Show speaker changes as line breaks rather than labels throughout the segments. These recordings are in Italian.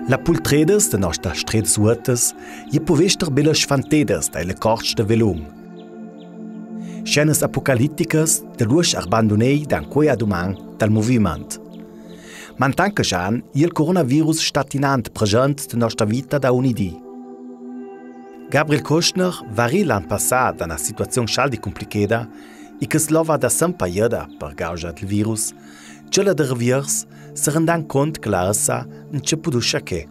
La pultredas de nostra stredas uotas je povester belas fantedas dalle corts de velum. Scenas apocalitticas de lusch abbandonei dan quei aduman dal moviment. Man tanca jan il coronavirus statinant present de nostra vita da unidi. Gabriel Kostner vari l'an passat da una situazione scaldi complicata e che slova da sempre per causa del virus, ce la de reviers se rendan cont che la essa non ci produce che.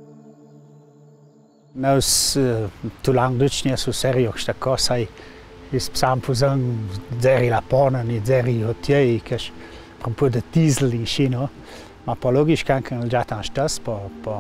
Nos tu lang duc nie so serio sta cosa is psam pusan zeri la pona ni zeri hotiei che un po' de diesel in China, ma po logisch kan già tan stas po.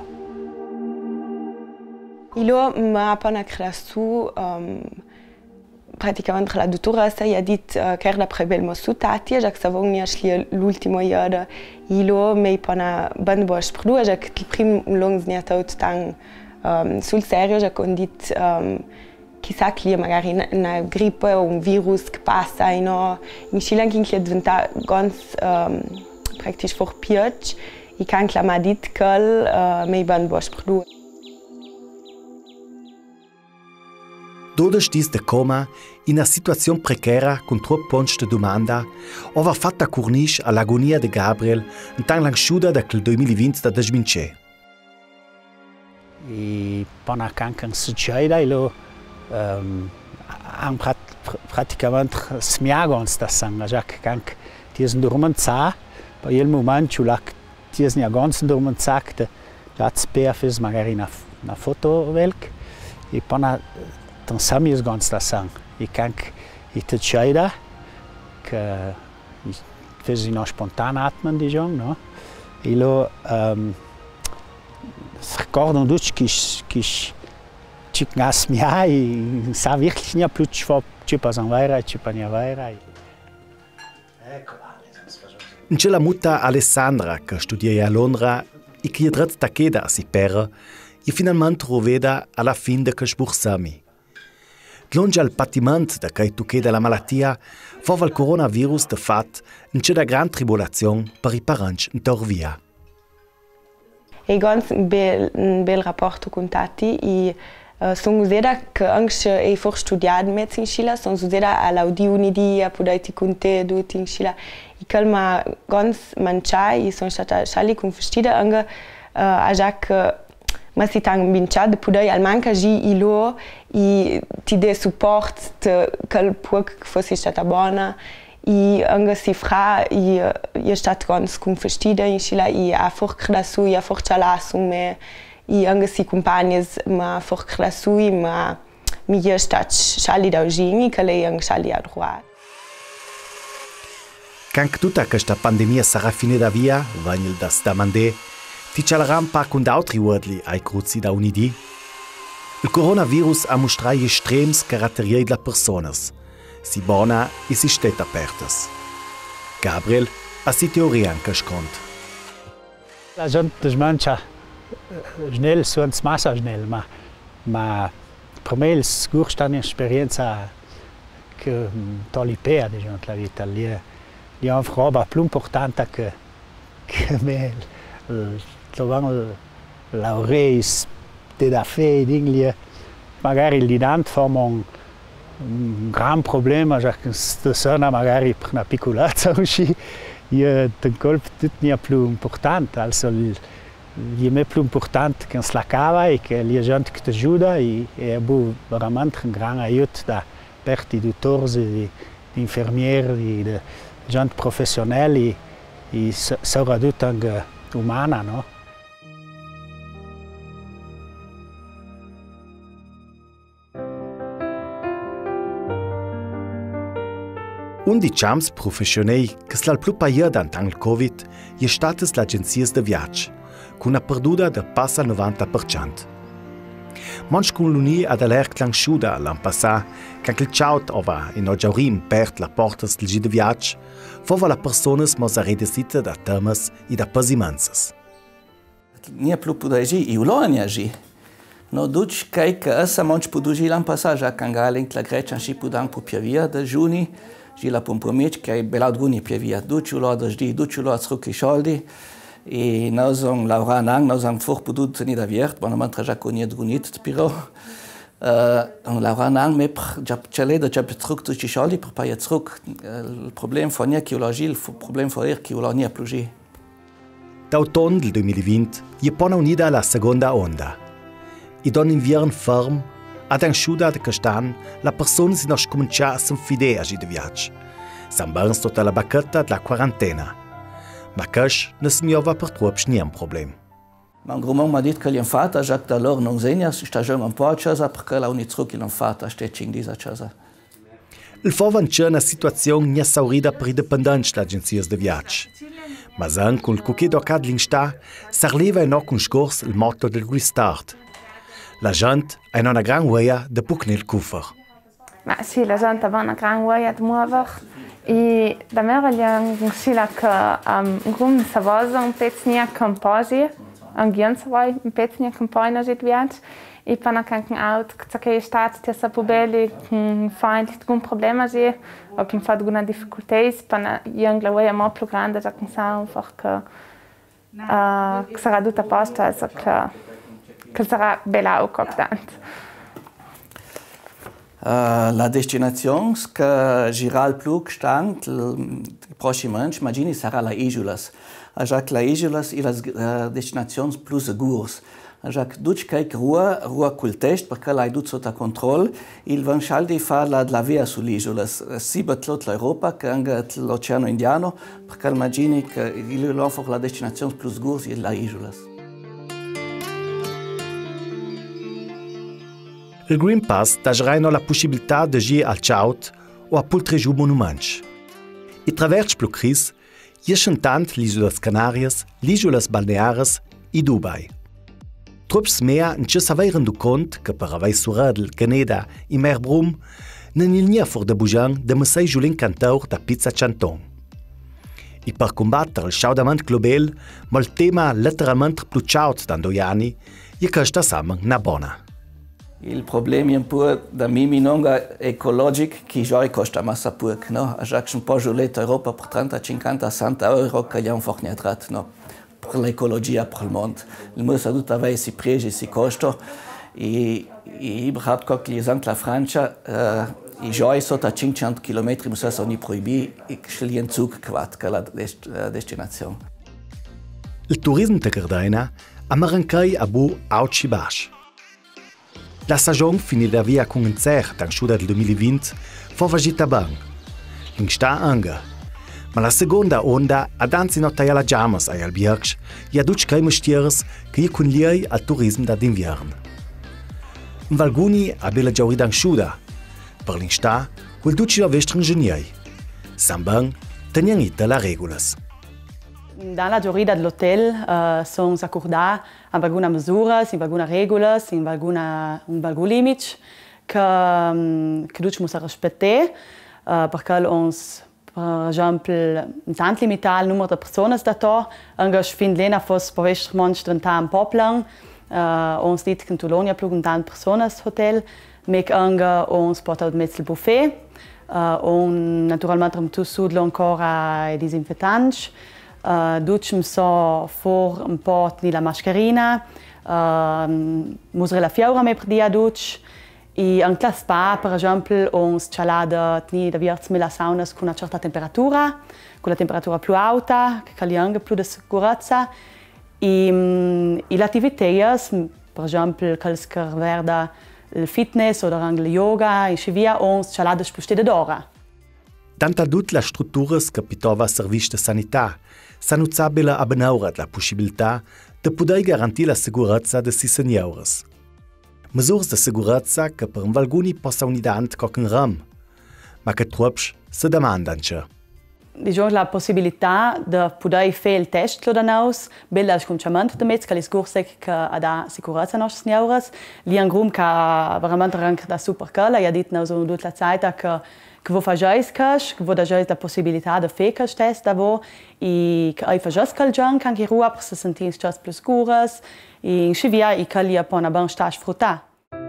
Ilo ma appena cresciuto praticamente la dottora ha detto che era prebel sutati, già che savon ni l'ultimo iada ilo mei pana ban bosch produ, già che il primo longs ni atot tang sul serio, già con dit chissà che magari una grippe o un virus che passa in Chile che è diventato ganz praktisch forpiac e kan la ma dit che mei ban bosch produ.
Doda stis de coma in una situazione precaria con troppo punti de domanda, ova fatta cornisch all'agonia de Gabriel in tan lang sciuda da quel 2020 da desmince.
E pana kankan succeda ilo am praticamente smiagons da sanga jak kank diesen durmanza bei il moment chulak diesen ja ganz durmanzakte das perfis magari na foto velk e pana dan sami is ganz da sang e kank te chida che fez no spontan atmen diciamo no ilo recordam duch que nas mia e sa wirklich nie plus vor tipo san vaira tipo nia vaira.
C'è la muta Alessandra che studia a Londra e che è da chieda a si pera e finalmente roveda alla fin de che sbursami. Glongia al patiment da che tu chieda la malattia, fova il coronavirus de fat, c'è da gran tribolazione per i parents in Torvia.
E ganz un bel rapporto con Tati e sono usata che anche e for studiato mezzo in Cile, sono usata all'Audi Unidi a poter con te tutti in Cile e calma ganz mangiai e sono stata sali con vestita anche a già che ma si tang vinciato de poter al manca gi ilo e ti de support che può che fosse stata buona. E anche si fra è stato ganz confestida in Cile e a forcredasu e a forcalasu me e anche si compagni ma forcredasu ma mi è stato sali da oggi che lei anche sali a droit.
Quand tutta questa pandemia sarà finita via, vanno da stamande, ti cialeram pa con altri uodli ai cruzi da unidi. Il coronavirus ha mostrato estrems caratteriai della personas. Si bona e si stetta apertas. Gabriel ha si teoria anche scont.
La gente smancia schnell, suons massa schnell, ma per me è sicuramente un'esperienza che tolipea diciamo la vita. Lì è una roba più importante che me trovano laureis da fe dingli magari lì dant formano un gran problema, già che stasera magari per una piccolezza uscì, il colpo non è più importante, also è più importante che la cava e che la gente che ti aiuta e è veramente un gran aiuto da parte di dottori, di infermieri, di gente professionale e soprattutto anche umana, no?
Un diciams professionei che slal plu paia d'antang il Covid è statas l'agenzias de viatg, con una perduda de passa al 90%. Manch con l'uni ad alert lang sciuda l'an passà, che il ciaut ova in oggiaurim pert la portas del gi de viatg, fova la personas mos a redesita da temas e da pasimanzas.
Nie plu pudaigi i ulonia gi. No duc kai che essa manch pudugi l'an passà già cangaling la Grecia si pudang pu piavia de giuni. Și la pompomici, că ai belat guni pe via, duciul o dăjdi, duciul o țruchi șoldi, E nós ang Laura nang nós ang for pudut teni da viert, bona man traja coniet gunit de piro. Ang Laura nang me jap chale da jap truk tu ci shali per paia truk. Il problem for nia archeologia, il problem for archeologia plugi.
D'autunno del 2020 je pona unida la seconda onda. I don inviern ferm ad en sciuda de castan la persona si nos comincia a s'infidere a de viatge. Sambans tota la bacchetta de la quarantena. Ma cash ne smiova per trop niem problem.
Ma un grumon m'ha dit che gli infata, Jacques d'allora non segna, si sta già un po' a casa perché la unità che l'infata sta in disa casa.
Il fovan c'è una situazione nesaurida per i dipendenti dell'agenzia de viatge. Ma sen col cucchedo cad l'insta, s'arleva in un scors il motto del restart. La gente ha una gran via de pucne il cuffer.
Ma sì, la gente ha una gran via di muovere. E da me voglio sila che un grum savosa un peznia composi, un gianza vai un peznia compoina sit viat. E pana kanken out che stat ti sa pobeli find un problema si, o pin fat guna difficultés pana young way mo più grande da kan sa einfach che sarà tutta posta che sarà bella o coctant.
La destinazione che gira il più stand il prossimo anno, immagini, sarà la Isolas. Jacques la Isolas è la destinazione più sicura. Jacques duc caic rua cul test perché l'hai dut sotto controllo. Il van scialdi fa la via sull'Isolas. Si batlot l'Europa che anche l'Oceano Indiano perché immagini che il la destinazione più sicura è la Isolas.
Il Green Pass dagerai la possibilità de gi al Chaut o a pultregiu monuments. I traverts plu cris, ieschen tant l'Isolas Canarias, l'Isolas Balneares i Dubai. Trops mea n'ce s'avei rendu cont che per avei suradel Caneda i Merbrum non il nia for de bujan de Messei Julien Cantaur da Pizza Chanton. I per combattere il schaudament global, ma il tema letteralmente plu chaut d'andoiani, je costa samen na bona.
Il problema è un po' da minonga ecologico che già costa massa poco, no? A già un po' giuletto Europa per 30, 50, 60 euro che gli hanno forniato, no? Per l'ecologia, per il mondo. Il mondo sa tutto avere si pregi, si costo. E überhaupt che gli la Francia, i già sotto 500 km sono proibiti e scegli in zug quat che la destinazione.
Il turismo de Cardena amarankai abu auci bash. La stagione finirà via con un cer dan sciuda del 2020 fu vagita ben. L'ingsta anga. Ma la seconda onda ha danzi nota alla jamas ai albergs e aduc kai mestieres che je con liei al turismo da d'invierno. In Valguni ha bella giauri dan sciuda. Per l'ingsta, quel duci la vestra ingegnieri. Samban tenian ita la regolas.
Dans la giornata dell'hotel sono accordate in alcune misure, in alcune regole, in alcuni limiti che dobbiamo rispettare, perché ons, per esempio, intanto limitare il numero di persone da to, anche se fin lena fosse per questo momento un po' plan, ons dit che in Tolonia più di tante persone al hotel, ma anche ons porta mezzo il buffet, naturalmente tu sudlo ancora i disinfettanti. Ducem so for un po' di la mascherina, musre la fiaura me per dia duc, e anche la spa, per esempio, ons cialada tni da viers la saunas con una certa temperatura, con la temperatura più alta, che cali anche più di sicurezza, e l'attività, per esempio, che verda il fitness o anche il yoga, e così via, ons cialada spostede d'ora.
Tanta tut la struttura capitova servizi de sanità, s'anuzzabila a benaura la possibilità de poder garantire la sicurezza de si seniores. Mesures de sicurezza che per un valguni possa unidant cocken ram, ma che tropsch se demandanci.
Diciamo la possibilità di poter fare il test da nos, bella il conciamento da mezzo, che è sicurezza che ha sicurezza ai nostri seniores. Lì è un gruppo che veramente anche da super cola, ha detto nos tutta la zeit che vo fagiais cash, che vo dajais la possibilità de fer cash test da vo e che ai fagias caljan kan ki rua per se sentir chas plus curas e chivia e calia pona ban stas fruta.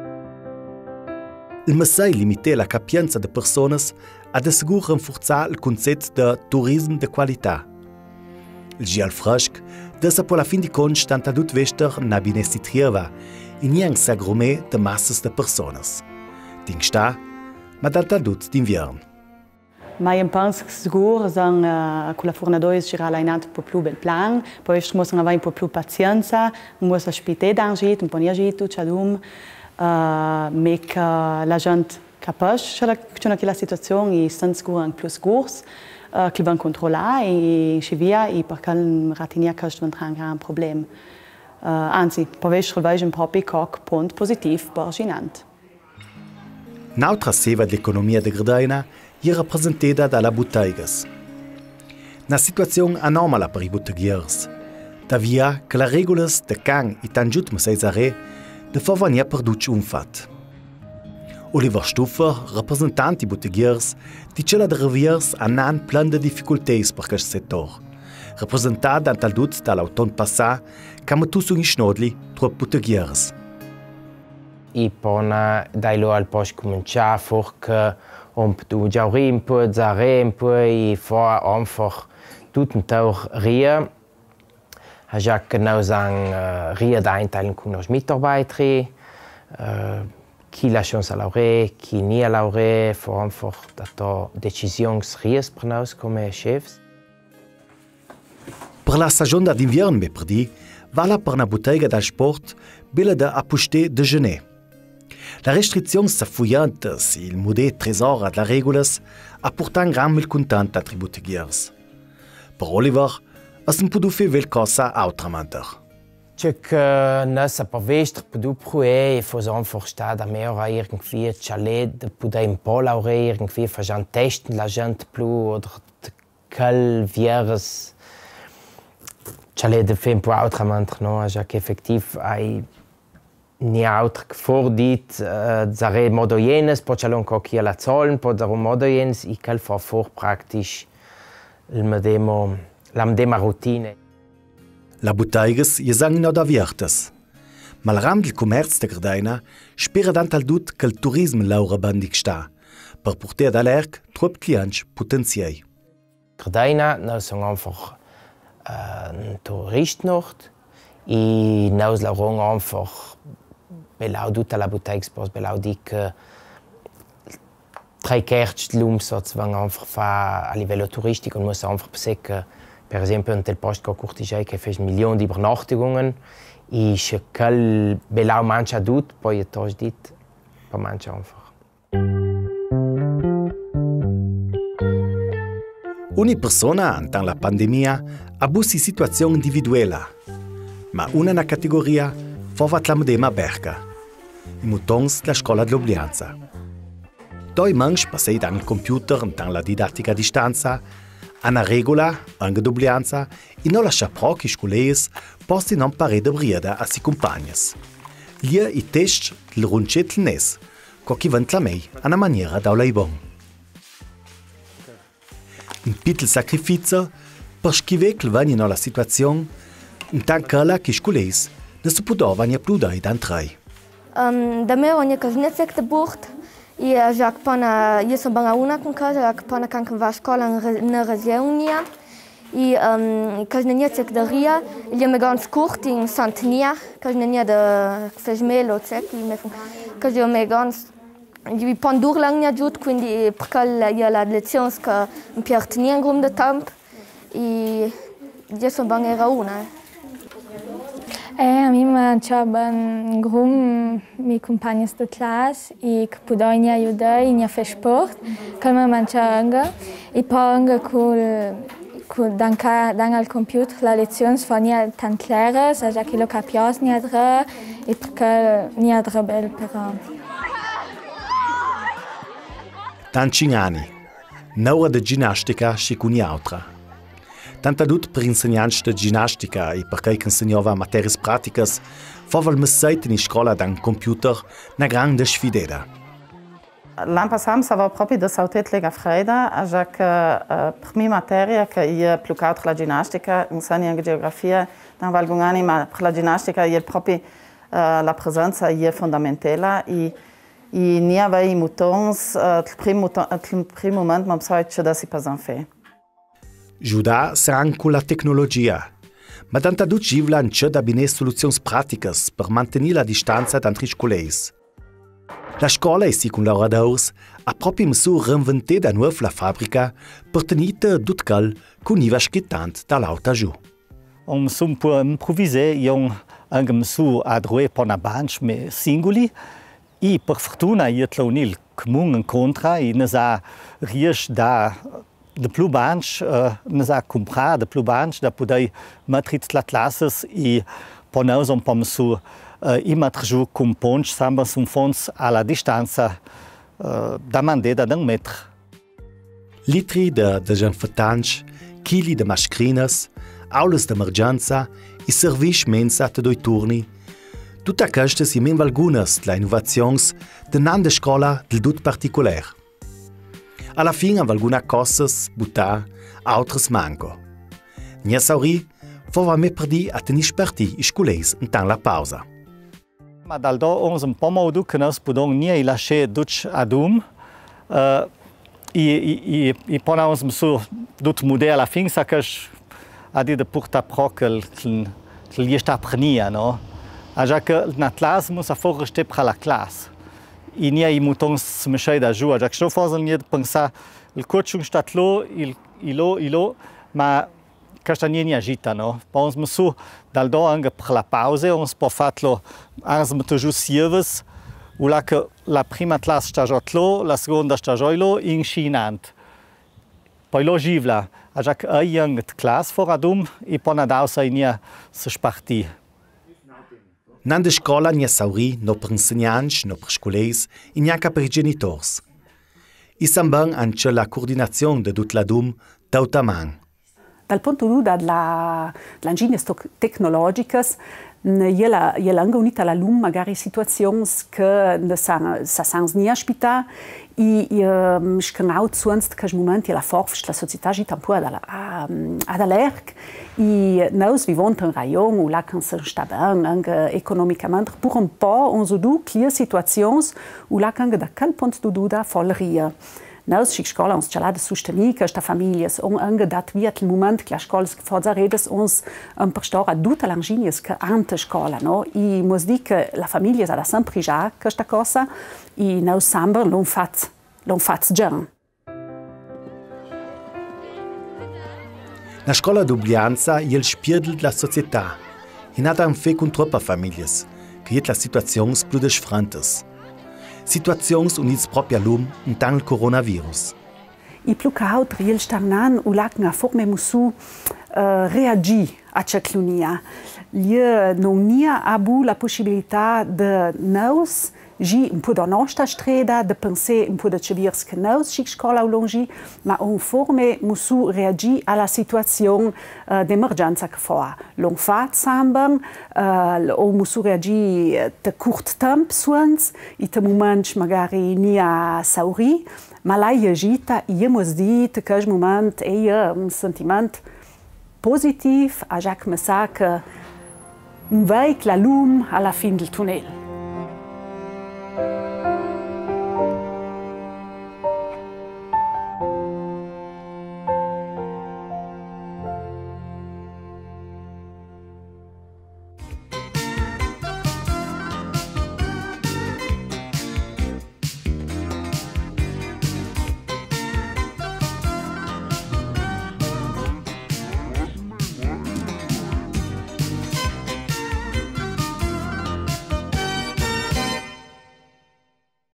Il Messei limite la capienza de personas ad assegur renforzar il concetto de turismo de qualità. Il gel fresc, dessa per la fin di conch tanta dut vester na binesti trieva, in niang s'agrumé de massas de personas. Ding sta, ma tanta dut d'inviern.
Ma io penso che sicuro che con la fornadoia si sarà un po' più bel plan, poi dobbiamo avere un po' più pazienza, dobbiamo aspettare da un po' di agito, ma che la gente capisce che la situazione è senza sicuro più sicurs, che vanno controllare e si via, e perché non ratinia che non c'è un problema. Anzi, poi troviamo un proprio punto positivo per Ginant.
Un'altra seva dell'economia de Gredaina è rappresentata dalle botteigas. Una situazione anomala per i botteghiers, da via che le regole de can e tangiut mesesare de favania perduce un fat. Oliver Stuffer, rappresentante dei botteghiers, dice che le reviers hanno plan de difficoltà per questo settore, rappresentato dal dut dall'autunno passato che hanno tutti in schnodli tra botteghiers.
I pona dai lo al post cominciare forche du jaurim un po' zare un po' e fa einfach tutto Tag ria. Ja genau sagen ria da einteilen con os Mitarbeiter, chi la chance laure, chi nie laure, fa einfach da decisions rias prenaus come chefs.
Per la stagione d'inverno per di, vala per una bottega del sport bella da appuster de gener. La restrizione s'affuiante e il modè tresor delle regole ha portato un gran malcontent ai botteghiers. Per Oliver, es non può fare qualcosa autramente.
Ciò che noi sappiamo per provare è che einfach stare mehr irgendwie chalet de poder un po' lavorare irgendwie facendo testen la gente più oder quel vieres chalet de fare un po' autramente, no? Ja che effettiv ai ni altro che fordit zare modo jenes po chalon cochi alla zollen po darum modo jenes I quel fa for praktisch la medema routine.
La botteigas je sang no da viertes. Ma il ram del commercio de Gredaina spera tant al dut che il turismo laura bandig sta, per portare dall'erc trop clients potenziei.
Gredaina no son einfach Touristnord e nos laurong einfach belau tutta la bottega pos belau dic tre kerch l'umsatz van einfach fa a livello turistico und muss einfach besecke per esempio un tel post co Courtigiai che fes milioni di Übernachtungen e che quel belau mancha dut poi tos dit per mancha einfach.
Ogni persona antan la pandemia ha bussi situazione individuella, ma una categoria fovat la medema berca. I mutons la scuola di Oblianza. Doi manch passei dan il computer dan la didattica a distanza, una regola, anche d'Oblianza, e non lascia prochi sculeis posti non pare de brieda a si compagnes. Lia I test del runcet nes, co chi vent la mei a una maniera da lei bon. Un piccolo sacrificio per schive che vani nella situazione, un tancala che sculeis ne si può vani più dai dan trai.
Da me ogni casnezek de bucht e já que pana ia só banga una com casa já que pana can va escola na região e casnezek de ria ele me ganz kurt in Santnia casnenia de fez melo cek e me que eu me ganz e pandur lang nia jut quindi perché la lezione che mi pertenia in grum de temp e ia só banga era una. A mim manchava um grupo de companheiros de classe e que podia ajudar e fazer sport, que me manchava e para com dank computer la lezioni sono tanto claras, já que lo capias ni adra e porque ni adra bel però.
Tanti anni, n'ora de ginnastica și cu altra. Tant adut per insegnanti de ginnastica e perché insegnava materie praticas, fava il messaggio in scuola da un computer una grande sfida.
L'anno passato stavo proprio da sautetlega fredda, già che la prima materia che io più che altro la ginnastica, insegno anche geografia, non valgono anni, ma per la ginnastica è proprio la presenza è fondamentale e non avevo i mutons, il primo momento mi sa che da si può fare.
Giudar saranno con la tecnologia, ma tanta ducivla non c'è da bene soluzioni pratiche per mantenere la distanza tra i scolei. La scuola e si con lavoratori ha proprio messo reinventare da nuovo la fabbrica per tenere tutto quel che non va schittante dall'alta giù.
Som può improvvisare, io anche messo a due per una banca singoli e per fortuna io ho il comune incontra e ne sa riesce da de più banche, ne sa comprare de più banche da poter mettere la classe e per noi un po' messo e mettere giù con ponche samba su fons alla distanza da mandare da un metro.
Litri de desinfettanti, chili de mascherines, aulas d'emergenza e servizi mensa de 2 turni. Tutte queste sono alcune delle innovazioni della scuola del tutto particolare. Alla fine alcune cose buttare, altre manco. Nia sauri, fova me perdi a tenere sperti i scolei in la pausa.
Ma dal do ons un po' modo che nos podong nie lasciare duc adum e poi ons so dut model alla fin sa che a di de porta prokel che gli sta prenia no a già che na classe mus a fora ste per la classe e nie i mutons smesai da giù a già che sto forse nie pensa il coaching stat lo ma castanie nie agita no pons musu dal do anche per la pausa ons po fatlo ans met giù sieves u la che la prima classe sta jotlo la seconda sta joilo in scinant poi lo givla a già che a young class for adum e poi nadau sai nie se sparti
Nande scola nie sauri no per insegnanti no per scoleis e neanche per i genitori. I samban anche la coordinazione de tut la dum tautaman.
Dal punto di vista delle ingegnerie tecnologiche, è anche unita alla LUM magari situazioni che non sono nie aspetta e genau sonst che momenti la forza la società sta un po' ad allerg e noi viviamo in un rayon où là quand se sta bene anche economicamente per un po' on se du clear situazioni où là anche da quel punto di vista folleria. Nós, a escola, uns já lá de sustenir que esta família, anche dat via il momento que a escola forza redes uns prestora tutte le ingegnerie che ante scola, no? E mos di che la famiglia ha sempre già questa cosa e noi sempre l'on fat già.
La scuola d'Oblianza è il spiegel della società e nata un fe con troppe famiglie, che è la situazione più differente. Situazioni unite proprio all'um in il coronavirus.
I più che altro il stagnan u lacna forme musu reagì a ciclonia. Non ha la possibilità di nos gi un po' da nostra strada, di pensare un po' di civirs che nos ci scola o longi, ma un forme musu reagì alla situazione d'emergenza che fa. Long fa samben, o musu reagì de curt temp suons, e de moment magari nia sauri, ma la agita e mus di che quel moment è un sentiment positiv, a già che mi sa che un veig la lume alla fin del tunnel.